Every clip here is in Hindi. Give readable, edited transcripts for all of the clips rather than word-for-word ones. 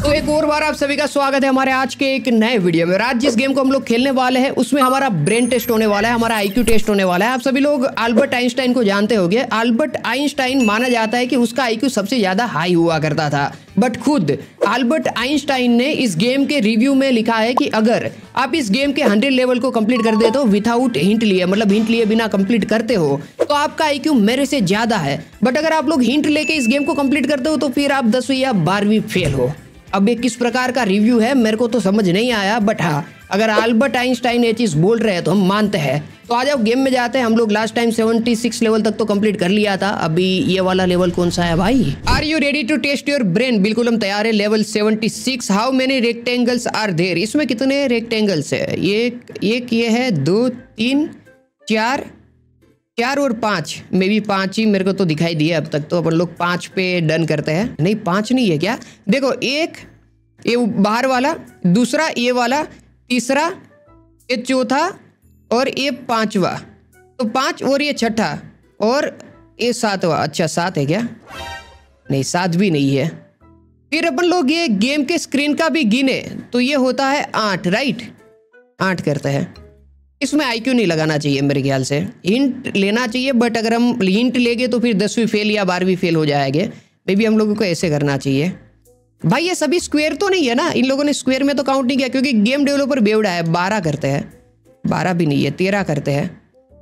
तो एक और बार आप सभी का स्वागत है हमारे आज के एक नए वीडियो में। आज जिस गेम को हम लोग खेलने वाले हैं उसमें हमारा ब्रेन टेस्ट होने वाला है, हमारा आईक्यू टेस्ट होने वाला है। आप सभी लोग अल्बर्ट आइंस्टाइन को जानते होंगे। अल्बर्ट आइंस्टाइन माना जाता है कि उसका आईक्यू सबसे ज्यादा हाई हुआ करता था, बट खुद अल्बर्ट आइंस्टाइन ने इस गेम के रिव्यू में लिखा है कि अगर आप इस गेम के 100 लेवल को कंप्लीट कर देते हो विदाउट हिंट लिए, मतलब हिंट लिए बिना कंप्लीट करते हो, तो आपका आईक्यू मेरे से ज्यादा है। बट अगर आप लोग हिंट लेके इस गेम को कंप्लीट करते हो तो फिर आप 10वीं या 12वीं फेल हो। अब ये किस प्रकार का रिव्यू है मेरे को तो समझ नहीं आया, बट हाँ, अगर अल्बर्ट आइंस्टाइन ये चीज बोल रहे हैं तो हम मानते हैं। तो आ जाओ गेम में जाते हैं। हम लोग लास्ट टाइम 76 लेवल तक तो कंप्लीट कर लिया था। अभी ये वाला लेवल कौन सा है भाई? Are you ready to test your brain? बिल्कुल हम तैयार है। Level 76। How many rectangles are there? इसमें कितने रेक्टेंगल्स है? एक ये है, 2 3 4 और 5, मे भी 5 ही मेरे को तो दिखाई दिए अब तक। तो अपन लोग 5 पे डन करते हैं। नहीं 5 नहीं है क्या? देखो, एक ये बाहर वाला, दूसरा ये वाला, तीसरा ये चौथा और ये 5वां। तो 5 और ये छठा और ये 7वां। अच्छा 7 है क्या? नहीं 7 भी नहीं है। फिर अपन लोग ये गेम के स्क्रीन का भी गिने तो ये होता है 8, राइट? 8 करते हैं। इसमें आईक्यू नहीं लगाना चाहिए मेरे ख्याल से, हिंट लेना चाहिए। बट अगर हम हिंट लेंगे तो फिर 10वीं फेल या 12वीं फेल हो जाएंगे। मे बी हम लोगों को ऐसे करना चाहिए। भाई ये सभी स्क्वायर तो नहीं है ना? इन लोगों ने स्क्वायर में तो काउंट नहीं किया क्योंकि गेम डेवलपर बेवड़ा है। 12 करते हैं। 12 भी नहीं है, 13 करते हैं।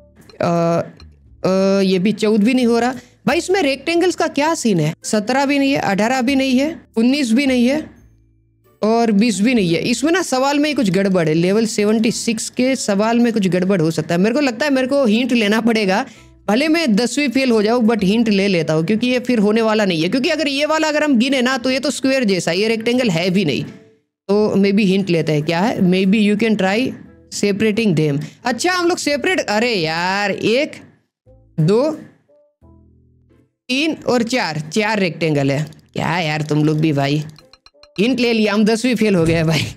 ये भी 14 भी नहीं हो रहा। भाई इसमें रेक्टेंगल्स का क्या सीन है? 17 भी नहीं है, 18 भी नहीं है, 19 भी नहीं है और 20 भी नहीं है। इसमें ना सवाल में ही कुछ गड़बड़ है। लेवल 76 के सवाल में कुछ गड़बड़ हो सकता है। मेरे को लगता है मेरे को हिंट लेना पड़ेगा। भले मैं 10वीं फेल हो जाऊं बट हिंट ले लेता हूं क्योंकि ये फिर होने वाला नहीं है। क्योंकि अगर ये वाला अगर हम गिने ना तो ये तो स्क्वायर जैसा, ये रेक्टेंगल है भी नहीं। तो मे बी हिंट लेते हैं। क्या है? Maybe you can try separating them. अच्छा हम लोग सेपरेट, अरे यार 1 2 3 और 4 रेक्टेंगल है। क्या यार तुम लोग भी भाई, हिंट ले लिया, हम 10वीं फेल हो गए भाई।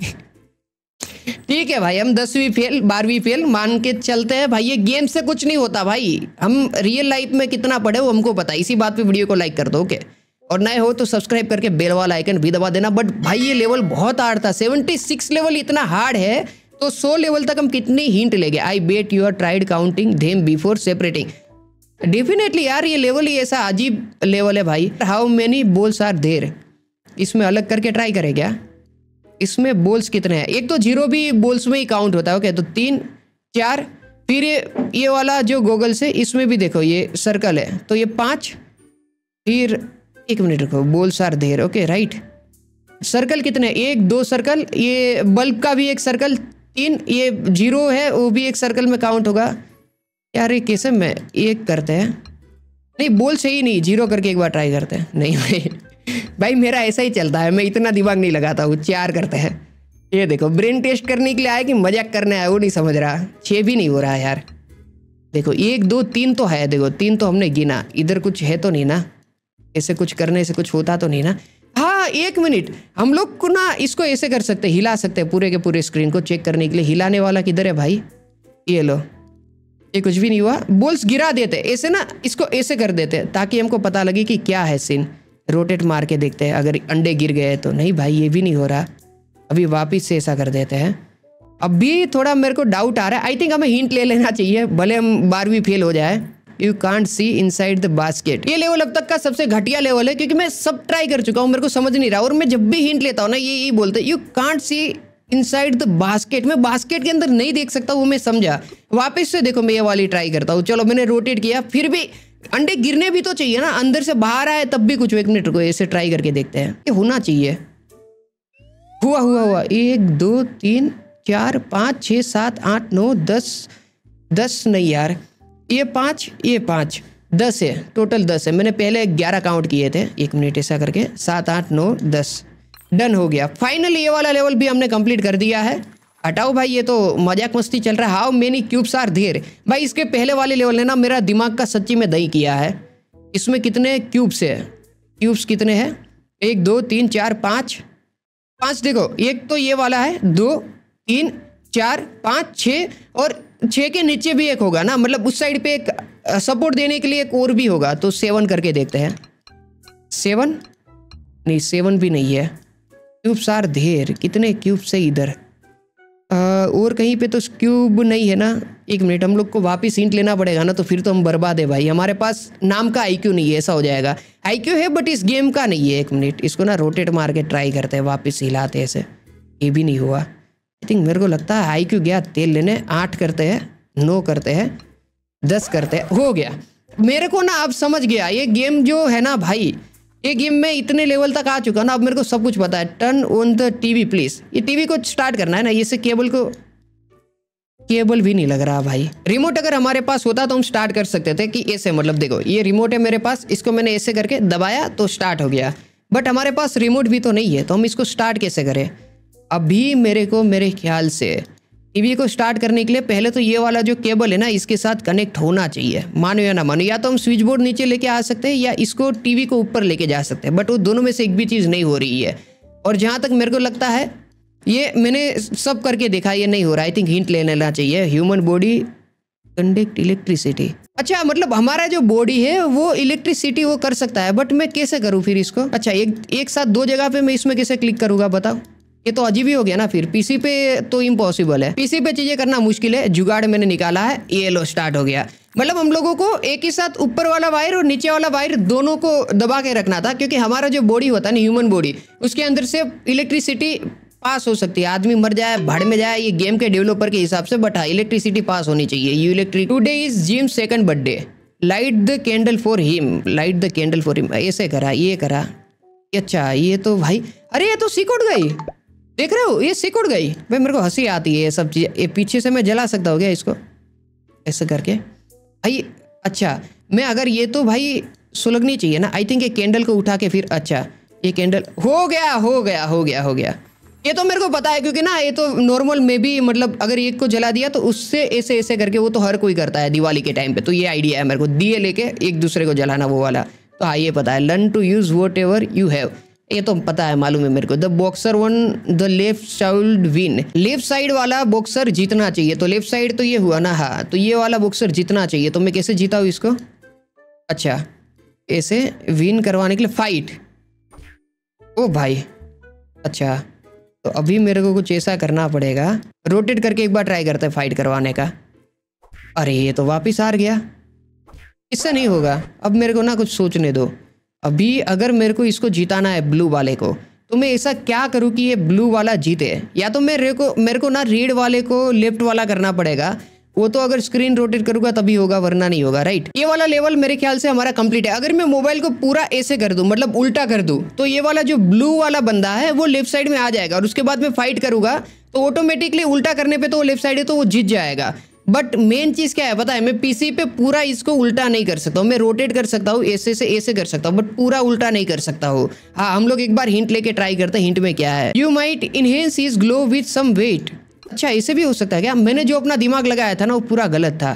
ठीक है भाई, हम 10वीं फेल 12वीं फेल मान के चलते हैं भाई। ये गेम से कुछ नहीं होता भाई, हम रियल लाइफ में कितना पढ़े वो हमको पता है। इसी बात पे वीडियो को लाइक कर दो, ओके? और नए हो तो सब्सक्राइब करके बेल वाला आइकन भी दबा देना। बट भाई ये लेवल बहुत हार्ड था। 76 लेवल इतना हार्ड है तो 100 लेवल तक हम कितनी हिंट लेंगे? I bet you are tried counting them before separating. Definitely यार ये लेवल ही ऐसा अजीब लेवल है भाई। How many balls are there? इसमें अलग करके ट्राई करें क्या? इसमें बॉल्स कितने हैं? एक तो 0 भी बॉल्स में ही काउंट होता है, ओके? तो 3 4, फिर ये वाला जो गोगल्स है इसमें भी देखो ये सर्कल है तो ये 5, फिर 1 मिनट रखो, balls are there, okay right? Circle कितने? 1 2 सर्कल, ये बल्ब का भी एक सर्कल, 3, ये 0 है वो भी एक सर्कल में काउंट होगा। यार ये कैसे में 1 करते हैं? नहीं बोल सही नहीं, 0 करके एक बार ट्राई करते हैं। नहीं भाई मेरा ऐसा ही चलता है, मैं इतना दिमाग नहीं लगाता हूँ। 4 करते हैं। ये देखो ब्रेन टेस्ट करने के लिए आया कि मजाक करने आया वो नहीं समझ रहा। 6 भी नहीं हो रहा है यार। देखो 1 2 3 तो है, देखो 3 तो हमने गिना। इधर कुछ है तो नहीं ना? ऐसे कुछ करने से कुछ होता तो नहीं ना? हाँ 1 मिनट, हम लोग को ना इसको ऐसे कर सकते हैं, हिला सकते हैं पूरे के पूरे स्क्रीन को चेक करने के लिए। हिलाने वाला किधर है भाई? ये लो, ये कुछ भी नहीं हुआ। बॉल्स गिरा देते ऐसे ना, इसको ऐसे कर देते ताकि हमको पता लगे कि क्या है सीन। रोटेट मार के देखते हैं अगर अंडे गिर गए तो। नहीं भाई ये भी नहीं हो रहा। अभी वापिस से ऐसा कर देते हैं। अभी थोड़ा मेरे को डाउट आ रहा है। आई थिंक हमें हिंट ले लेना चाहिए, भले हम 12वीं फेल हो जाए। You can't see inside the basket. ये लेवल अब तक का सबसे घटिया लेवल है क्योंकि मैं सब ट्राई कर चुका हूँ, मेरे को समझ नहीं रहा। और मैं जब भी हिंट लेता हूँ ना ये बोलते you can't see inside the basket. मैं बास्केट के अंदर नहीं देख सकता, वो मैं समझा। वापस से देखो मैं ये वाली ट्राई करता हूँ। चलो मैंने रोटेट किया, फिर भी अंडे गिरने भी तो चाहिए ना, अंदर से बाहर आए तब भी कुछ। 1 मिनट को ऐसे ट्राई करके देखते हैं, ये होना चाहिए। हुआ 1 2 3 4 5 6 7 8 9 10 नहीं यार, ये 5 10 है टोटल। 10 है, मैंने पहले 11 काउंट किए थे। 1 मिनट ऐसा करके 7 8 9 10 डन हो गया। फाइनली ये वाला लेवल भी हमने कंप्लीट कर दिया है। हटाओ भाई ये तो मजाक मस्ती चल रहा है। How many cubes are there? भाई इसके पहले वाले लेवल ने ना मेरा दिमाग का सच्ची में दही किया है। इसमें कितने क्यूब्स है? क्यूब्स कितने हैं? 1 2 3 4 5 देखो, एक तो ये वाला है, 2 3 4 5 6 और 6 के नीचे भी एक होगा ना, मतलब उस साइड पे एक सपोर्ट देने के लिए एक और भी होगा। तो 7 करके देखते हैं। 7 नहीं, 7 भी नहीं है। क्यूब्स आर देयर, कितने क्यूब्स है इधर? और कहीं पे तो क्यूब नहीं है ना। एक मिनट, हम लोग को वापस हिंट लेना पड़ेगा ना, तो फिर तो हम बर्बाद है भाई। हमारे पास नाम का आईक्यू नहीं है, ऐसा हो जाएगा। आईक्यू है बट इस गेम का नहीं है। एक मिनट, इसको ना रोटेट मार के ट्राई करते हैं, वापस हिलाते ऐसे, ये भी नहीं हुआ। आई थिंक मेरे को लगता है आईक्यू गया तेल लेने। 8 करते हैं, 9 करते हैं, 10 करते हैं, हो गया। मेरे को ना अब समझ गया, ये गेम जो है ना भाई, ये गेम में इतने लेवल तक आ चुका ना, अब मेरे को सब कुछ पता है। Turn on the TV please, ये टीवी को स्टार्ट करना है ना, इससे केबल को, केबल भी नहीं लग रहा भाई। रिमोट अगर हमारे पास होता तो हम स्टार्ट कर सकते थे कि ऐसे, मतलब देखो ये रिमोट है मेरे पास, इसको मैंने ऐसे करके दबाया तो स्टार्ट हो गया। बट हमारे पास रिमोट भी तो नहीं है, तो हम इसको स्टार्ट कैसे करें? अभी मेरे को, मेरे ख्याल से टीवी को स्टार्ट करने के लिए पहले तो ये वाला जो केबल है ना, इसके साथ कनेक्ट होना चाहिए। मानो या ना मानो, या तो हम स्विच बोर्ड नीचे लेके आ सकते हैं या इसको टीवी को ऊपर लेके जा सकते हैं, बट वो दोनों में से एक भी चीज़ नहीं हो रही है। और जहाँ तक मेरे को लगता है, ये मैंने सब करके देखा, ये नहीं हो रहा। आई थिंक हिंट ले लेना चाहिए। Human body conduct electricity. अच्छा, मतलब हमारा जो बॉडी है वो इलेक्ट्रिसिटी वो कर सकता है, बट मैं कैसे करूँ फिर इसको? अच्छा, एक साथ 2 जगह पे मैं इसमें कैसे क्लिक करूँगा बताओ? ये तो अजीब ही हो गया ना फिर। पीसी पे तो इम्पॉसिबल है, पीसी पे चीजें करना मुश्किल है। जुगाड़ मैंने निकाला है, ये लो स्टार्ट हो गया। मतलब हम लोगों को एक ही साथ ऊपर वाला वायर और नीचे वाला वायर दोनों को दबा के रखना था, क्योंकि हमारा जो बॉडी होता है ना, ह्यूमन बॉडी, उसके अंदर से इलेक्ट्रिसिटी पास हो सकती है। आदमी मर जाए, भाड़ में जाए, ये गेम के डेवलपर के हिसाब से, बट हाँ इलेक्ट्रिसिटी पास होनी चाहिए। You electric. Today is Jim second birthday, light the candle for him, light the candle for him. ऐसे करा, ये करा। अच्छा, ये तो भाई, अरे ये तो सिक उड़ गई, देख रहे हो, ये सिक उड़ गई भाई। मेरे को हंसी आती है ये सब चीज़। ये पीछे से मैं जला सकता हूँ क्या इसको ऐसे करके भाई? अच्छा, मैं अगर ये तो भाई सुलगनी चाहिए ना। आई थिंक ये कैंडल को उठा के फिर, अच्छा ये कैंडल हो गया, हो गया, हो गया, हो गया। ये तो मेरे को पता है, क्योंकि ना ये तो नॉर्मल में भी, मतलब अगर एक को जला दिया तो उससे ऐसे ऐसे करके, वो तो हर कोई करता है दिवाली के टाइम पे। तो ये आइडिया है मेरे को, दिए लेके एक दूसरे को जलाना, वो वाला। तो हाँ, ये पता है। Learn to use whatever you have, ये तो पता है, मालूम है मेरे को। The boxer one the left side win, left side वाला बॉक्सर जीतना चाहिए। तो लेफ्ट साइड तो ये हुआ ना, हाँ, तो ये वाला बॉक्सर जीतना चाहिए। तो मैं कैसे जीता हूँ इसको? अच्छा, ऐसे विन करवाने के लिए फाइट। ओ भाई, अच्छा, तो अभी मेरे को कुछ ऐसा करना पड़ेगा। रोटेट करके एक बार ट्राई करते हैं फाइट करवाने का। अरे ये तो वापिस हार गया, इससे नहीं होगा। अब मेरे को ना कुछ सोचने दो। अभी अगर मेरे को इसको जिताना है, ब्लू वाले को, तो मैं ऐसा क्या करूं कि ये ब्लू वाला जीते? या तो मेरे को ना रेड वाले को लेफ्ट वाला करना पड़ेगा। वो तो अगर स्क्रीन रोटेट करूंगा तभी होगा, वरना नहीं होगा, राइट? ये वाला लेवल मेरे ख्याल से हमारा कंप्लीट है। अगर मैं मोबाइल को पूरा ऐसे कर दूं, मतलब उल्टा कर दूं, तो ये वाला जो ब्लू वाला बंदा है वो लेफ्ट साइड में आ जाएगा, और उसके बाद मैं फाइट करूंगा तो ऑटोमेटिकली उल्टा करने पे तो वो लेफ्ट साइड है, तो वो जीत जाएगा। बट मेन चीज क्या है पता है? मैं पीसी पे पूरा इसको उल्टा नहीं कर सकता हूँ। मैं रोटेट कर सकता हूँ, ऐसे से ऐसे कर सकता हूँ, बट पूरा उल्टा नहीं कर सकता हूँ। हाँ, हम लोग एक बार हिंट लेके ट्राई करते हैं। हिंट में क्या है? You might enhance his glow with some weight. अच्छा, ऐसे भी हो सकता है क्या? मैंने जो अपना दिमाग लगाया था ना, वो पूरा गलत था।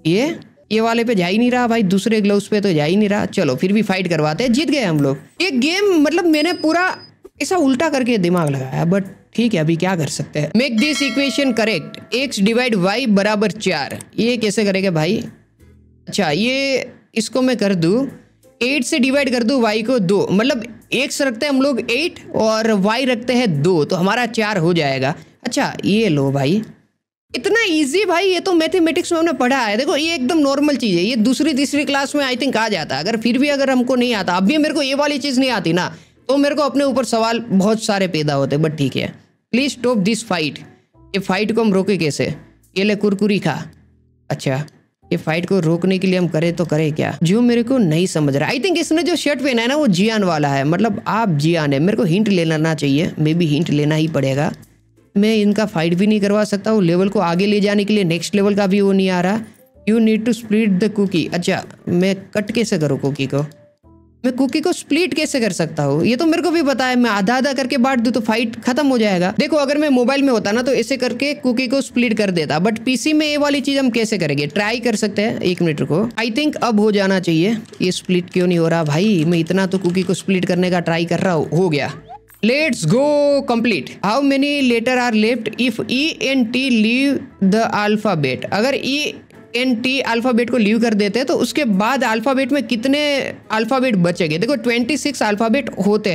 ये वाले पे जा ही नहीं रहा भाई, दूसरे ग्लव्स पे तो जा ही नहीं रहा। चलो फिर भी फाइट करवाते हैं, जीत गए हम लोग। ये गेम मतलब मैंने पूरा ऐसा उल्टा करके दिमाग लगाया, बट ठीक है, अभी क्या कर सकते हैं। Make this equation correct, X divide Y बराबर 4। ये कैसे करेंगे भाई? अच्छा, ये इसको मैं कर दूं 8 से डिवाइड कर दूं y को 2, मतलब x रखते हैं हम लोग 8 और y रखते हैं 2, तो हमारा 4 हो जाएगा। अच्छा, ये लो भाई, इतना इजी भाई। ये तो मैथमेटिक्स में हमने पढ़ा है। देखो, ये एकदम नॉर्मल चीज़ है। ये दूसरी तीसरी क्लास में आई थिंक आ जाता। अगर फिर भी अगर हमको नहीं आता, अब भी मेरे को ये वाली चीज़ नहीं आती ना, तो मेरे को अपने ऊपर सवाल बहुत सारे पैदा होते। बट ठीक है, प्लीज स्टॉप दिस फाइट। ये फाइट को हम रोके कैसे? ये ले कुरकुरी खा। अच्छा, ये फाइट को रोकने के लिए हम करें तो करें क्या, जो मेरे को नहीं समझ रहा। आई थिंक इसने जो शर्ट पहना है ना, वो जियान वाला है, मतलब आप जियान है। मेरे को हिंट लेना चाहिए, मे बी हिंट लेना ही पड़ेगा। मैं इनका फाइट भी नहीं करवा सकता हूँ। लेवल को आगे ले जाने के लिए नेक्स्ट लेवल का भी वो नहीं आ रहा। You need to split the cookie. अच्छा, मैं कट कैसे करूँ कुकी को? मैं कुकी को स्प्लिट कैसे कर सकता हूँ? ये तो मेरे को भी पता है। मैं आधा आधा करके बांट दूं तो फाइट खत्म हो जाएगा। देखो, अगर मैं मोबाइल में होता ना तो ऐसे करके कुकी को स्प्लिट कर देता, बट पीसी में ये वाली चीज हम कैसे करेंगे? ट्राई कर सकते हैं, 1 मिनट को। आई थिंक अब हो जाना चाहिए। ये स्प्लिट क्यों नहीं हो रहा भाई? मैं इतना तो कुकी को स्प्लिट करने का ट्राई कर रहा हूँ। हो गया, let's go complete. How many letter are left if ENT leave the alphabet? अगर ENT अल्फाबेट को लीव कर देते हैं तो उसके बाद अल्फाबेट में कितने अल्फाबेट बचेंगे? देखो 26 अल्फाबेट होते हैं,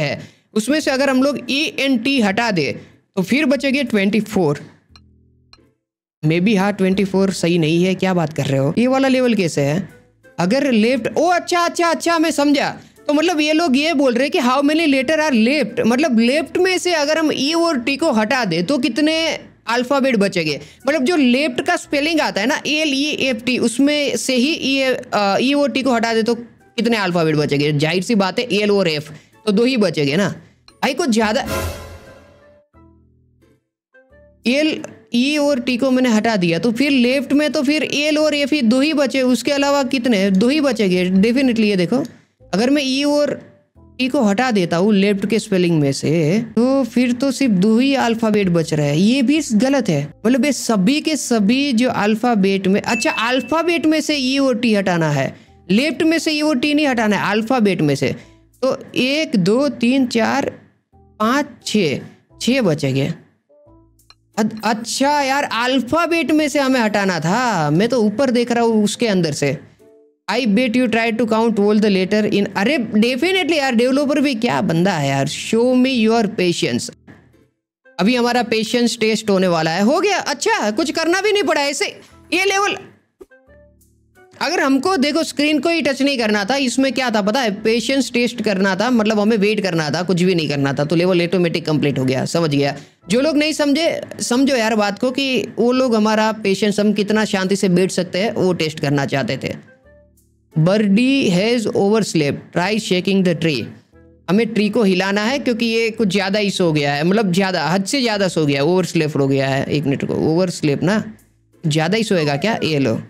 उसमें से अगर हम लोग ENT हटा दे तो फिर बचेंगे 24। मे बी हाँ 24 सही नहीं है, क्या बात कर रहे हो, ये वाला लेवल कैसे है? अगर लेफ्ट, ओ अच्छा अच्छा अच्छा मैं समझा। तो मतलब ये लोग ये बोल रहे हैं कि how many letter are left, मतलब लेफ्ट में से अगर हम E और T को हटा दे तो कितने अल्फाबेट बचेंगे। मतलब जो लेफ्ट का स्पेलिंग आता है ना LEFT, उसमें से ही E और T को हटा दे तो कितने अल्फाबेट बचेंगे? जाहिर सी बात है L और F, तो 2 ही बचेंगे ना भाई। कुछ ज्यादा E और T को मैंने हटा दिया तो फिर लेफ्ट में तो फिर L और F ही 2 ही बचे, उसके अलावा कितने? 2 ही बचेंगे डेफिनेटली। ये देखो अगर मैं E और T को हटा देता हूँ लेफ्ट के स्पेलिंग में से तो फिर तो सिर्फ 2 ही अल्फाबेट बच रहे हैं। ये भी गलत है, मतलब ये सभी के सभी जो अल्फाबेट में, अच्छा अल्फाबेट में से E और T हटाना है, लेफ्ट में से E और T नहीं हटाना है, अल्फाबेट में से। तो 1 2 3 4 5 6 बचेंगे। अच्छा यार अल्फाबेट में से हमें हटाना था, मैं तो ऊपर देख रहा हूँ उसके अंदर से। I bet you try to count all the letter in, अरे डेफिनेटली यार डेवलपर भी क्या बंदा है यार। Show me your patience. अभी हमारा पेशेंस टेस्ट होने वाला है। हो गया, अच्छा कुछ करना भी नहीं पड़ा ऐसे। ये लेवल अगर हमको देखो स्क्रीन को ही टच नहीं करना था, इसमें क्या था पता है, पेशेंस टेस्ट करना था, मतलब हमें वेट करना था, कुछ भी नहीं करना था, तो लेवल ऑटोमेटिक कंप्लीट हो गया। समझ गया। जो लोग नहीं समझे समझो यार बात को, कि वो लोग हमारा पेशेंस, हम कितना शांति से बैठ सकते हैं, वो टेस्ट करना चाहते थे। Birdie has overslept, try shaking the tree. हमें ट्री को हिलाना है क्योंकि ये कुछ ज़्यादा ही सो गया है, मतलब ज़्यादा हद से ज़्यादा सो गया है, ओवर स्लेप हो गया है। 1 मिनट को, ओवर स्लेप ना ज़्यादा ही सोएगा क्या? ये लो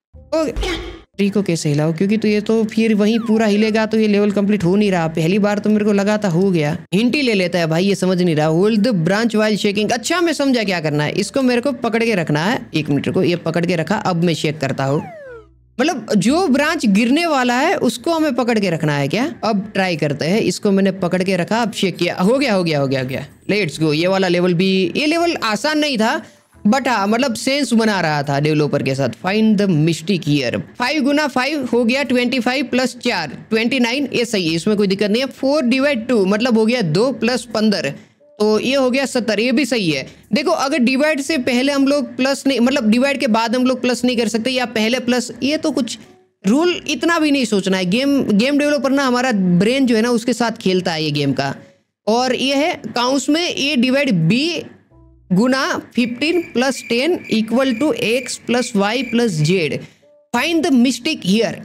ट्री को कैसे हिलाओ, क्योंकि तो ये तो फिर वहीं पूरा हिलेगा तो ये लेवल कंप्लीट हो नहीं रहा। पहली बार तो मेरे को लगा था हो गया। हिंट ही ले लेता है भाई, ये समझ नहीं रहा। Hold the branch while shaking, अच्छा मैं समझा क्या करना है। इसको मेरे को पकड़ के रखना है। 1 मिनट को, ये पकड़ के रखा, अब मैं शेक करता हूँ। मतलब जो ब्रांच गिरने वाला है उसको हमें पकड़ के रखना है क्या? अब ट्राई करते हैं। इसको मैंने पकड़ के रखा, अब शेक किया, हो गया हो गया हो गया हो गया। Let's go. ये वाला लेवल भी, ये लेवल आसान नहीं था बट हाँ मतलब सेंस बना रहा था डेवलपर के साथ। Find the mistake here. 5 गुना 5 हो गया 25 प्लस 4 29, ये सही है, इसमें कोई दिक्कत नहीं है। 4 डिवाइड 2 मतलब हो गया 2 प्लस 15, तो ये हो गया 70, ये भी सही है। देखो अगर डिवाइड से पहले हम लोग प्लस नहीं, मतलब डिवाइड के बाद हम लोग प्लस नहीं कर सकते, या पहले प्लस, ये तो कुछ रूल इतना भी नहीं सोचना है। गेम डेवलपर ना हमारा ब्रेन जो है ना उसके साथ खेलता है ये गेम का। और ये है काउंट्स में ए डिवाइड बी गुना 15 plus 10 equal to X plus Y plus Z. Find the mistake here.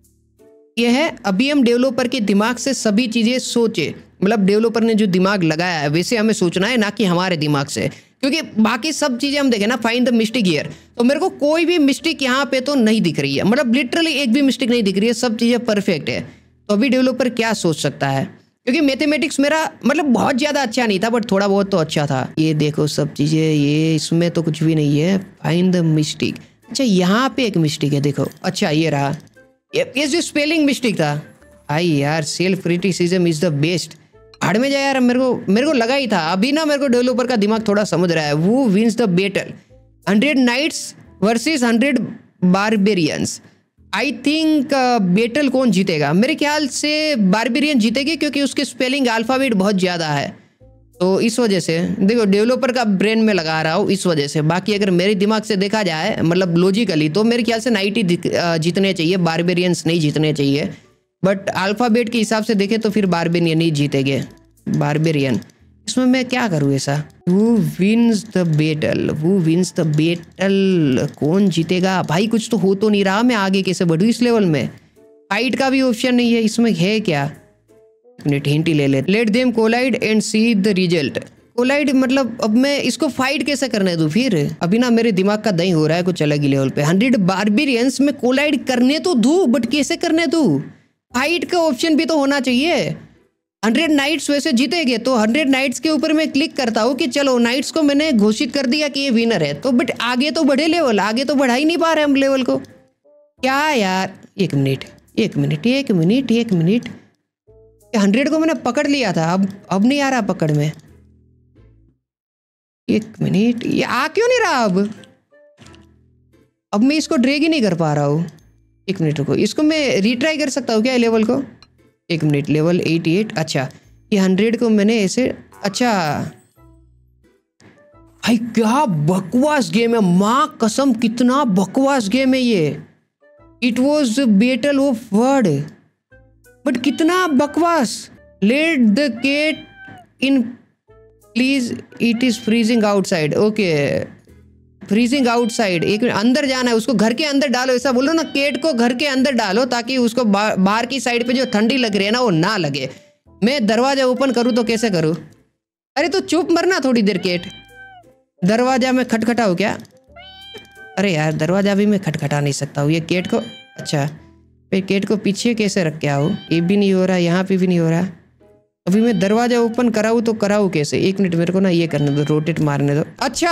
यह है अभी हम डेवलपर के दिमाग से सभी चीजें सोचे, मतलब डेवलपर ने जो दिमाग लगाया है वैसे हमें सोचना है, ना कि हमारे दिमाग से, क्योंकि बाकी सब चीजें हम देखें ना। फाइंड द मिस्टेक हियर, तो मेरे को कोई भी मिस्टेक यहाँ पे तो नहीं दिख रही है, मतलब लिटरली एक भी मिस्टेक नहीं दिख रही है, सब चीजें परफेक्ट है। तो अभी डेवलपर क्या सोच सकता है, क्योंकि मैथमेटिक्स मेरा मतलब बहुत ज़्यादा अच्छा नहीं था बट थोड़ा बहुत तो अच्छा था। ये देखो सब चीज़ें, ये इसमें तो कुछ भी नहीं है। फाइंड द मिस्टेक, अच्छा यहाँ पे एक मिस्टेक है, देखो अच्छा ये रहा, ये जो स्पेलिंग मिस्टेक था। आई यार self criticism is the best. हाड़ में जाए यार, मेरे को लगा ही था। अभी ना मेरे को डेवलपर का दिमाग थोड़ा समझ रहा है। वो wins the battle, 100 knights versus 100 barbarians. I think battle कौन जीतेगा? मेरे ख्याल से बारबेरियन जीतेगी, क्योंकि उसके स्पेलिंग अल्फाबेट बहुत ज़्यादा है, तो इस वजह से देखो डेवलपर का ब्रेन में लगा रहा हूँ इस वजह से। बाकी अगर मेरे दिमाग से देखा जाए मतलब लॉजिकली, तो मेरे ख्याल से 90 जीतने चाहिए, बारबेरियंस नहीं जीतने चाहिए। बट अल्फ़ाबेट के हिसाब से देखें तो फिर बारबेरियन ही जीतेंगे। बारबेरियन, इसमें मैं क्या करूँ ऐसा? Who wins the battle? Who wins the battle? कौन जीतेगा भाई? कुछ तो हो तो नहीं रहा, मैं आगे कैसे बढ़ूँ इस लेवल में? फाइट का भी ऑप्शन नहीं है इसमें, है क्या? मिनट हिंट ही ले ले। Let them collide and see the result. Collide मतलब अब मैं इसको फाइट कैसे करने दूं फिर? अभी ना मेरे दिमाग का दही हो रहा है कुछ अलग ही लेवल पे। 100 बारबेरियंस में कोलाइड करने तो दूं, बट कैसे करने दूं? फाइट का ऑप्शन भी तो होना चाहिए। 100 नाइट्स वैसे जीतेंगे, तो 100 नाइट्स के ऊपर मैं क्लिक करता हूँ कि चलो नाइट्स को मैंने घोषित कर दिया कि ये विनर है, तो बट आगे तो बढ़े लेवल, आगे तो बढ़ा ही नहीं पा रहे हम लेवल को। क्या यार, एक मिनट 100 को मैंने पकड़ लिया था, अब नहीं आ रहा पकड़ में। 1 मिनट, ये आ क्यों नहीं रहा? अब मैं इसको ड्रैग ही नहीं कर पा रहा हूँ। 1 मिनट रुको, इसको मैं रीट्राई कर सकता हूँ क्या लेवल को? 1 मिनट, लेवल 88। अच्छा ये 100 को मैंने ऐसे, अच्छा भाई क्या बकवास गेम है, माँ कसम कितना बकवास गेम है ये। It was battle of word, but कितना बकवास। Let the cat in please, it is freezing outside. Okay freezing outside, एक मिनट, अंदर जाना है उसको, घर के अंदर डालो, ऐसा बोलो ना, केट को घर के अंदर डालो ताकि उसको बाहर की साइड पे जो ठंडी लग रही है ना वो ना लगे। मैं दरवाजा ओपन करूँ तो कैसे करूँ? अरे तो चुप मरना थोड़ी देर केट। दरवाजा में खटखटाऊँ क्या? अरे यार दरवाजा भी मैं खटखटा नहीं सकता हूँ ये केट को। अच्छा फिर केट को पीछे कैसे रख के आऊँ? ये भी नहीं हो रहा, यहाँ पे भी नहीं हो रहा। अभी मैं दरवाजा ओपन कराऊँ तो कराऊँ कैसे? एक मिनट मेरे को ना ये करने दो, रोटेट मारने दो। अच्छा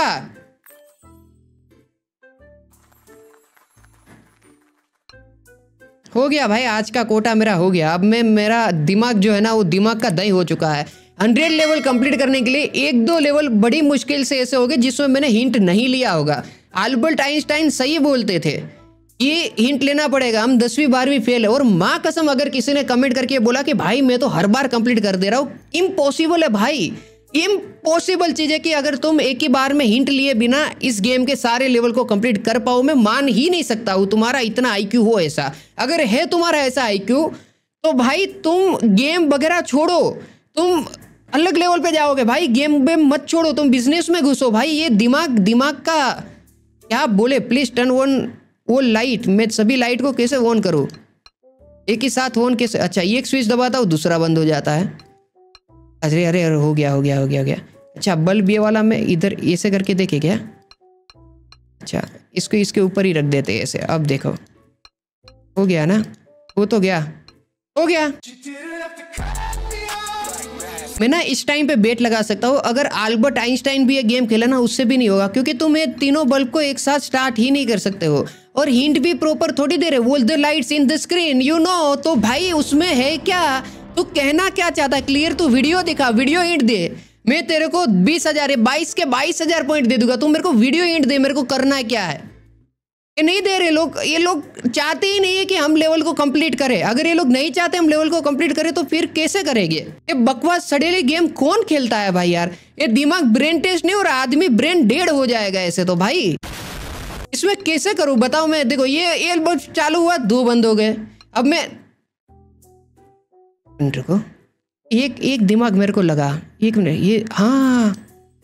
हो गया भाई, आज का कोटा मेरा हो गया। अब मैं, मेरा दिमाग जो है ना वो दिमाग का दही हो चुका है। 100 लेवल कंप्लीट करने के लिए 1-2 लेवल बड़ी मुश्किल से ऐसे हो गए जिसमें मैंने हिंट नहीं लिया होगा। अल्बर्ट आइंस्टाइन सही बोलते थे, ये हिंट लेना पड़ेगा, हम 10वीं 12वीं फेल है। और माँ कसम अगर किसी ने कमेंट करके बोला कि भाई मैं तो हर बार कंप्लीट कर दे रहा हूँ, इम्पॉसिबल है भाई, इम्पॉसिबल चीज है कि अगर तुम एक ही बार में हिंट लिए बिना इस गेम के सारे लेवल को कंप्लीट कर पाओ। मैं मान ही नहीं सकता हूँ तुम्हारा इतना आईक्यू हो ऐसा। अगर है तुम्हारा ऐसा आईक्यू तो भाई तुम गेम वगैरह छोड़ो, तुम अलग लेवल पे जाओगे भाई। गेम में मत छोड़ो, तुम बिजनेस में घुसो भाई। ये दिमाग का क्या बोले। प्लीज टर्न ऑन वो लाइट। मैं सभी लाइट को कैसे ऑन करूँ? एक ही साथ ऑन कैसे? अच्छा ये एक स्विच दबाता हूँ दूसरा बंद हो जाता है। अरे अरे अरे हो गया। अच्छा बल्ब ये वाला मैं इधर ऐसे करके देखे क्या? अच्छा इसको इसके ऊपर ही रख देते ऐसे। अब देखो हो गया ना, हो तो गया, हो गया। मैं ना इस टाइम पे बेट लगा सकता हूँ, अगर अल्बर्ट आइंस्टाइन भी ये गेम खेला ना उससे भी नहीं होगा, क्योंकि तुम ये तीनों बल्ब को एक साथ स्टार्ट ही नहीं कर सकते हो। और हिंट भी प्रॉपर थोड़ी दे रहे, whole the lights in the screen you know. तो भाई उसमें है क्या? तू कहना क्या चाहता है? क्लियर तू वीडियो दिखा, वीडियो हिंट दे। मैं तेरे को 20,000 22 के 22,000 पॉइंट दे दूंगा, तू मेरे को वीडियो हिंट दे। मेरे को करना क्या है? ये नहीं दे रहे लोग, ये लोग चाहते ही नहीं है कि हम लेवल को कंप्लीट करें। अगर ये लोग नहीं चाहते हम लेवल को कंप्लीट करें तो फिर कैसे करेंगे? ये बकवास सड़ेली गेम कौन खेलता है भाई यार? ये दिमाग ब्रेन टेस्ट नहीं हो रहा, आदमी ब्रेन डेड हो जाएगा ऐसे तो भाई। इसमें कैसे करूं बताओ मैं? देखो ये बल्ब चालू हुआ, 2 बंद हो गए। अब मैं को एक दिमाग मेरे को लगा, एक मिनट, ये हाँ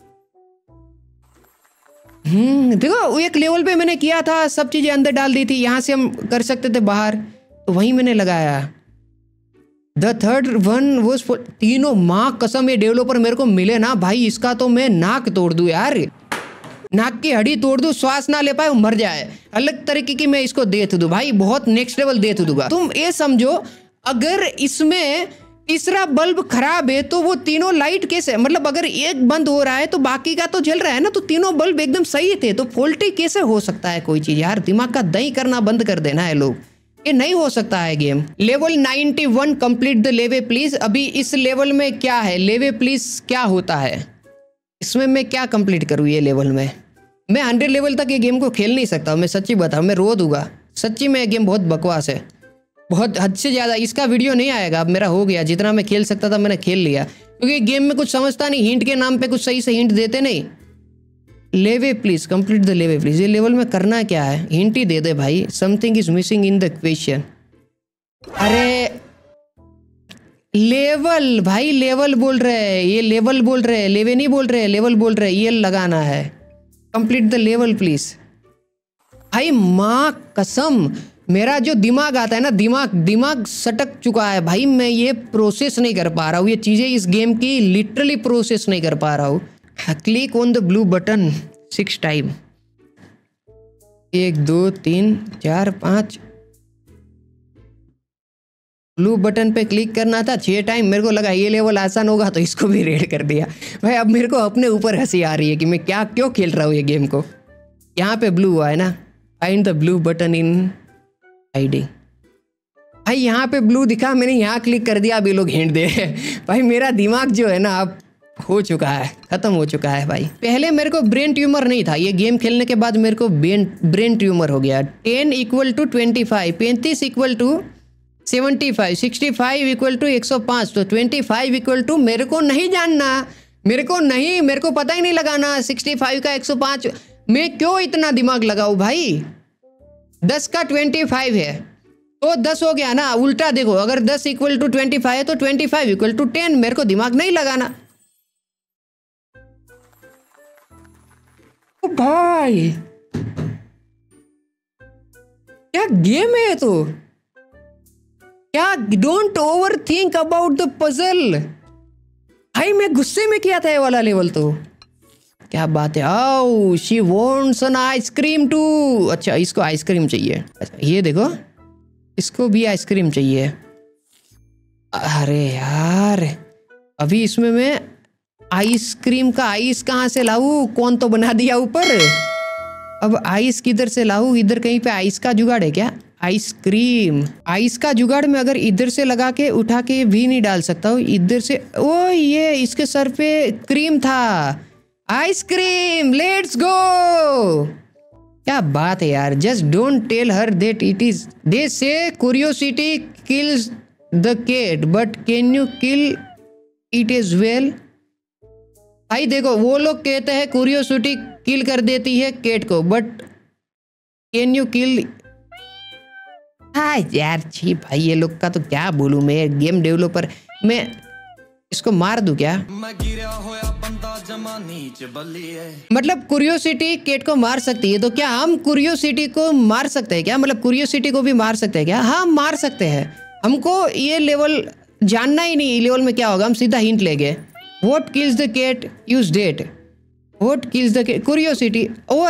देखो एक लेवल पे मैंने किया था, सब चीजें अंदर डाल दी थी, यहाँ से हम कर सकते थे बाहर, तो वहीं मैंने लगाया। The third one was for तीनों। माँ कसम ये डेवलपर मेरे को मिले ना भाई, इसका तो मैं नाक तोड़ दूं यार, नाक की हड्डी तोड़ दूं, श्वास ना ले पाए मर जाए, अलग तरीके की मैं इसको डेथ दूं भाई, बहुत नेक्स्ट लेवल डेथ दूंगा। तुम ये समझो अगर इसमें तीसरा बल्ब खराब है तो वो तीनों लाइट कैसे, मतलब अगर एक बंद हो रहा है तो बाकी का तो जल रहा है ना, तो तीनों बल्ब एकदम सही थे, तो फॉल्टी कैसे हो सकता है कोई चीज? यार दिमाग का दही करना बंद कर देना है लोग, ये नहीं हो सकता है game. Level 91 complete the level please. अभी इस लेवल में क्या है? लेवे प्लीज क्या होता है? इसमें मैं क्या कंप्लीट करूँ ये लेवल में? मैं 100 लेवल तक ये गेम को खेल नहीं सकता, मैं सच्ची बताऊँ, मैं रो दूंगा सच्ची में। ये गेम बहुत बकवास है, बहुत हद से ज़्यादा। इसका वीडियो नहीं आएगा, अब मेरा हो गया, जितना मैं खेल सकता था मैंने खेल लिया, क्योंकि गेम में कुछ समझता नहीं, हिंट के नाम पे कुछ सही से हिंट देते नहीं। Level please complete the level please. ये लेवल में करना क्या है? हिंट ही दे दे भाई। Something is missing in the equation. अरे लेवल भाई, लेवल बोल रहे हैं ये, लेवल बोल रहे हैं, लेवे नहीं बोल रहे, लेवल बोल रहे हैं, ये लगाना है। Complete the level please. भाई माँ कसम मेरा जो दिमाग आता है ना, दिमाग सटक चुका है भाई, मैं ये प्रोसेस नहीं कर पा रहा हूँ, ये चीज़ें इस गेम की लिटरली प्रोसेस नहीं कर पा रहा हूँ। Click on the blue button 6 time. 1 2 3 4 5 blue button पे क्लिक करना था 6 टाइम। मेरे को लगा ये लेवल आसान होगा तो इसको भी रेड कर दिया भाई। अब मेरे को अपने ऊपर हंसी आ रही है कि मैं क्यों खेल रहा हूँ ये गेम को। यहाँ पे ब्लू हुआ है ना, find the blue button in ID. भाई यहाँ पे ब्लू दिखा, मैंने यहाँ क्लिक कर दिया, अभी लोग हिंट दे भाई। मेरा दिमाग जो है ना अब हो चुका है, खत्म हो चुका है भाई। पहले मेरे को ब्रेन ट्यूमर नहीं था, ये गेम खेलने के बाद मेरे को ब्रेन ट्यूमर हो गया। 10 = 25, 35 = 75, 65 इक्वल टू 105, तो 25 इक्वल टू, मेरे को नहीं जानना, मेरे को पता ही नहीं लगाना 65 का 105, मैं क्यों इतना दिमाग लगाऊं भाई। 10 का 25 है तो 10 हो गया ना, उल्टा देखो, अगर 10 इक्वल टू 25 है तो 25 इक्वल टू 10, मेरे को दिमाग नहीं लगाना। ओ भाई क्या गेम है तो, क्या, don't overthink about the puzzle. भाई मैं गुस्से में किया था ये वाला लेवल तो, क्या बात है। आओ she wants an ice cream too, अच्छा इसको आइसक्रीम चाहिए, अच्छा ये देखो इसको भी आइसक्रीम चाहिए। अरे यार अभी इसमें मैं आइसक्रीम का आइस कहाँ से लाऊं, कौन तो बना दिया ऊपर, अब आइस किधर से लाऊं, इधर कहीं पे आइस का जुगाड़ है क्या, आइसक्रीम, आइस का जुगाड़ में अगर इधर से लगा के उठा के भी नहीं डाल सकता हूँ इधर से, ओ ये इसके सर पे क्रीम था, आइसक्रीम, लेट्स गो, क्या बात है यार। Just don't tell her that it is, they say curiosity kills the cat but can you kill it is well. भाई देखो वो लोग कहते हैं क्यूरियोसिटी किल कर देती है कैट को, बट कैन यू किल, हाँ यार छी भाई ये लोग का तो क्या बोलूं मैं, गेम डेवलपर, मैं इसको मार दूं क्या, मतलब क्यूरियोसिटी कैट को मार सकती है तो क्या हम क्यूरियोसिटी को मार सकते हैं क्या, मतलब क्यूरियोसिटी को भी मार सकते हैं क्या, हाँ मार सकते हैं। हमको ये लेवल जानना ही नहीं, लेवल में क्या होगा, हम सीधा हिंट ले गए, what kills the cat use date, what kills the cat, curiosity, ओ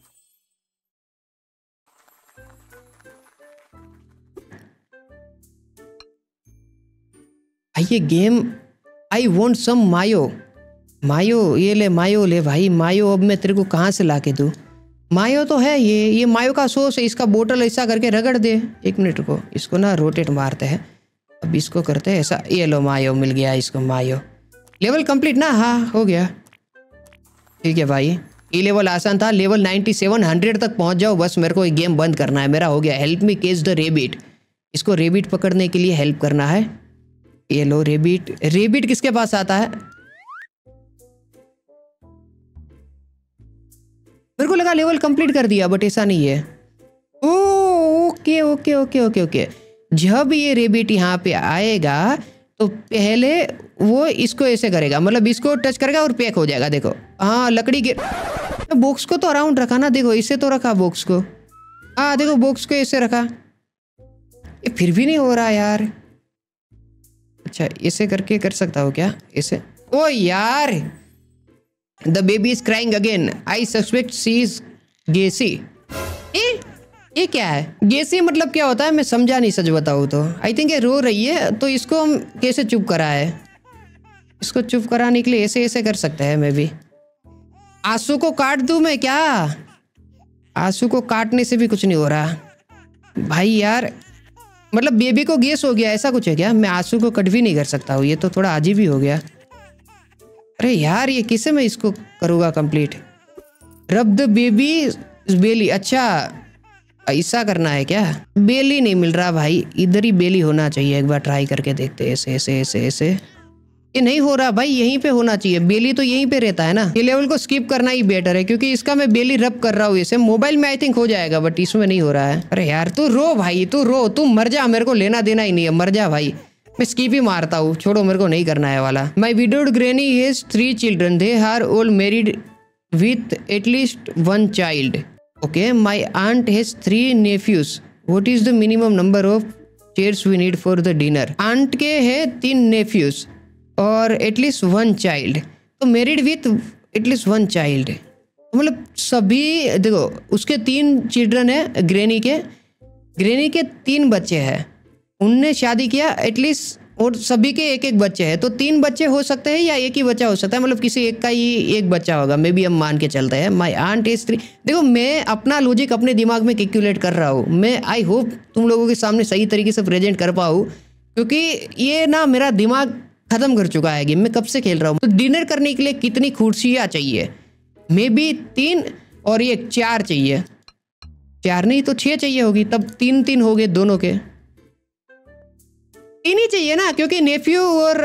ये गेम, आई वॉन्ट सम मायो, मायो ये ले, मायो ले भाई, मायो अब मैं तेरे को कहाँ से ला के दूँ, मायो तो है ये मायो का सोस है, इसका बोतल ऐसा करके रगड़ दे, एक मिनट को इसको ना रोटेट मारते हैं, अब इसको करते हैं ऐसा, ये लो मायो मिल गया इसको, मायो, लेवल कंप्लीट ना, हाँ हो गया, ठीक है भाई, ये लेवल आसान था, लेवल 97 100 तक पहुँच जाओ बस, मेरे को ये गेम बंद करना है, मेरा हो गया। हेल्प मी केच द रेबिट, इसको रेबिट पकड़ने के लिए हेल्प करना है, ये लो रेबिट, रेबिट किसके पास आता है, मेरे को लगा लेवल कंप्लीट कर दिया बट ऐसा नहीं है। ओ okay okay okay okay okay, जब ये रेबिट यहाँ पे आएगा तो पहले वो इसको ऐसे करेगा, मतलब इसको टच करेगा और पैक हो जाएगा, देखो हाँ लकड़ी के, तो बॉक्स को तो अराउंड रखा ना, देखो इसे तो रखा बॉक्स को, हाँ देखो बॉक्स को ऐसे रखा, ये फिर भी नहीं हो रहा यार, अच्छा इसे करके कर सकता हूँ क्या इसे, ओ यार the baby is crying again, I suspect she is gassy, ये क्या है, गेसी मतलब क्या होता है, मैं समझा नहीं सच बताऊँ तो, आई थिंक ये रो रही है, तो इसको हम कैसे चुप कराए, इसको चुप कराने के लिए ऐसे ऐसे कर सकते हैं, मैं भी आंसू को काट दूं मैं क्या, आंसू को काटने से भी कुछ नहीं हो रहा भाई यार, मतलब बेबी को गैस हो गया ऐसा कुछ है क्या, मैं आंसू को कट भी नहीं कर सकता हूँ, ये तो थोड़ा अजीब ही हो गया। अरे यार ये किसे मैं इसको करूँगा कंप्लीट, रब द बेबी बेली, अच्छा ऐसा करना है क्या, बेली नहीं मिल रहा भाई, इधर ही बेली होना चाहिए, एक बार ट्राई करके देखते हैं, ऐसे ऐसे ऐसे ऐसे, ये नहीं हो रहा भाई, यहीं पे होना चाहिए, बेली तो यहीं पे रहता है ना, ये लेवल को स्किप करना ही बेटर है, क्योंकि इसका मैं बेली रब कर रहा हूँ, इसे मोबाइल में आई थिंक हो जाएगा बट इसमें नहीं हो रहा है। अरे यार तू रो भाई, तू रो, तू मर जा, मेरे को लेना देना ही नहीं है, मर जा भाई, मैं स्किप ही मारता हूँ, छोड़ो मेरे को नहीं करना है वाला। My widowed granny has 3 children, they are all married with at least 1 child, okay, my aunt has 3 nephews, what is the minimum number of chairs we need for the dinner, aunt के है 3 नेफ्यूज और एटलीस्ट 1 चाइल्ड, तो मैरिड विथ एटलीस्ट 1 चाइल्ड, मतलब सभी देखो उसके 3 चिल्ड्रन है, ग्रैनी के 3 बच्चे हैं, उनने शादी किया एटलीस्ट, और सभी के एक एक बच्चे हैं, तो 3 बच्चे हो सकते हैं या एक ही बच्चा हो सकता है, मतलब किसी एक का ही एक बच्चा होगा, मे बी हम मान के चलते हैं। माई आंट इज 3, देखो मैं अपना लॉजिक अपने दिमाग में कैलकुलेट कर रहा हूँ, मैं आई होप तुम लोगों के सामने सही तरीके से प्रेजेंट कर पाऊँ, क्योंकि ये ना मेरा दिमाग खत्म कर चुका है गेम, मैं कब से खेल रहा हूँ। तो डिनर करने के लिए कितनी कुर्सियाँ चाहिए, मे बी 3 और ये 4 चाहिए, 4 नहीं तो 6 चाहिए होगी, तब 3 3 हो गए दोनों के, तीन ही चाहिए ना, क्योंकि नेफ्यू और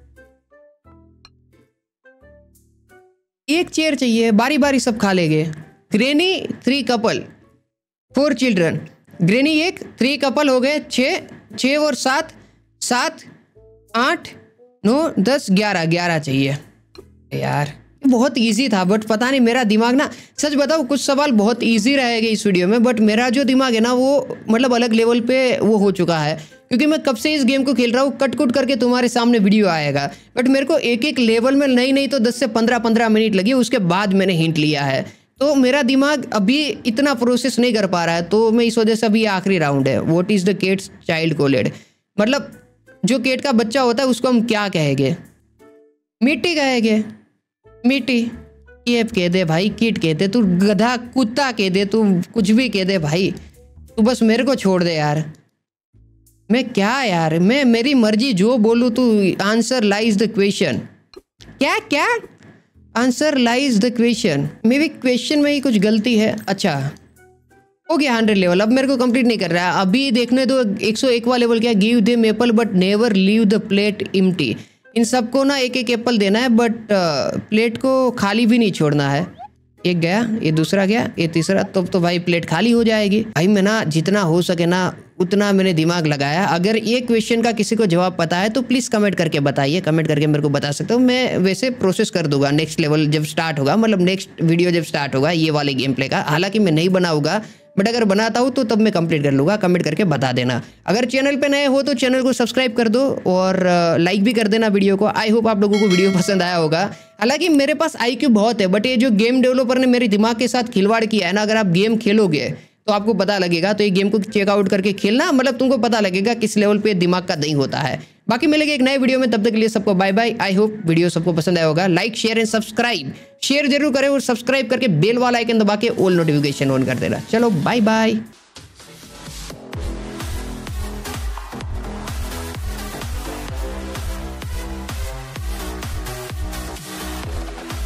एक चेयर चाहिए, बारी बारी सब खा लेंगे। Granny 3 couple 4 children, granny 1 3 couple हो गए 6 और 7 7 8 9 10 11 चाहिए यार। बहुत इजी था बट पता नहीं मेरा दिमाग ना, सच बताओ कुछ सवाल बहुत इजी रहेंगे इस वीडियो में, बट मेरा जो दिमाग है ना वो मतलब अलग लेवल पे वो हो चुका है, क्योंकि मैं कब से इस गेम को खेल रहा हूँ। कट कुट करके तुम्हारे सामने वीडियो आएगा, बट मेरे को एक एक लेवल में नहीं तो 10 से 15 मिनट लगी, उसके बाद मैंने हिंट लिया है। तो मेरा दिमाग अभी इतना प्रोसेस नहीं कर पा रहा है, तो मैं इस वजह से अभी आखिरी राउंड है। What is the cat's child called, मतलब जो केट का बच्चा होता है उसको हम क्या कहेंगे? मिट्टी कहेंगे, मिट्टी। केप कह दे भाई, किट कह दे, तू गधा कुत्ता कह दे, तू कुछ भी कह दे भाई, तू बस मेरे को छोड़ दे यार। मैं क्या यार, मैं मेरी मर्जी जो बोलूँ तू। Answer lies the question. क्या क्या answer lies the question, maybe question में ही कुछ गलती है। अच्छा हो गया 100 लेवल, अब मेरे को कंप्लीट नहीं कर रहा है, अभी देखने दो। 101वां लेवल क्या, give them apple but never leave the plate empty. इन सबको ना एक एक एप्पल देना है, बट प्लेट को खाली भी नहीं छोड़ना है। एक गया, ये दूसरा गया, ये तीसरा, तो भाई प्लेट खाली हो जाएगी। भाई मैं ना जितना हो सके ना उतना मैंने दिमाग लगाया। अगर ये क्वेश्चन का किसी को जवाब पता है तो प्लीज़ कमेंट करके बताइए, कमेंट करके मेरे को बता सकते हो। मैं वैसे प्रोसेस कर दूंगा नेक्स्ट लेवल जब स्टार्ट होगा, मतलब नेक्स्ट वीडियो जब स्टार्ट होगा ये वाले गेम प्ले का। हालांकि मैं नहीं बनाऊंगा, बट अगर बनाता हूँ तो तब मैं कंप्लीट कर लूँगा। कमेंट करके बता देना। अगर चैनल पे नए हो तो चैनल को सब्सक्राइब कर दो और लाइक भी कर देना वीडियो को। आई होप आप लोगों को वीडियो पसंद आया होगा। हालांकि मेरे पास IQ बहुत है, बट ये जो गेम डेवलपर ने मेरे दिमाग के साथ खिलवाड़ किया है ना, अगर आप गेम खेलोगे तो आपको पता लगेगा। तो ये गेम को चेकआउट करके खेलना, मतलब तुमको पता लगेगा किस लेवल पे दिमाग का दही होता है। बाकी मिलेंगे एक नए वीडियो में, तब तक के लिए सबको bye bye. I hope video सबको पसंद आया होगा। Like share and subscribe, share जरूर करें और सब्सक्राइब करके बेल वाला आइकन दबा के ऑल नोटिफिकेशन ऑन कर देना। चलो बाय बाय।